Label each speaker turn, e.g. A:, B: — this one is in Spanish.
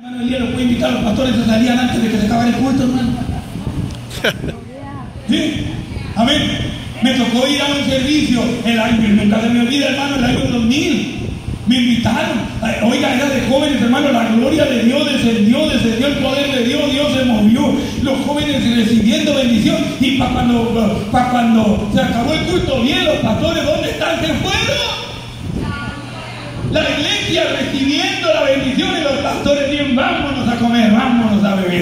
A: Hermano, el día lo puede invitar a los pastores a salir antes de que se acabe el culto, hermano. ¿Sí? Amén. Me tocó ir a un servicio, nunca se me olvida, hermano, el año 2000. Me invitaron. Oiga, era de jóvenes, hermano, la gloria de Dios descendió el poder de Dios, Dios se movió. Los jóvenes recibiendo bendición. Y para cuando se acabó el culto, bien, los pastores, ¿dónde están? ¿Se fueron? La iglesia recibiendo la bendición y los pastores bien, vámonos a comer, vámonos a beber.